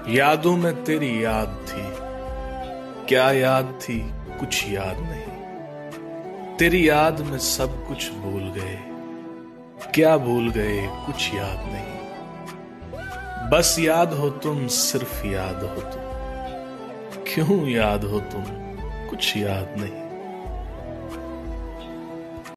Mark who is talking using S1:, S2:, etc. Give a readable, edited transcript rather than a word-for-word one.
S1: यादों में तेरी याद थी, क्या याद थी कुछ याद नहीं। तेरी याद में सब कुछ भूल गए, क्या भूल गए कुछ याद नहीं। बस याद हो तुम, सिर्फ याद हो तुम, क्यों याद हो तुम कुछ याद नहीं।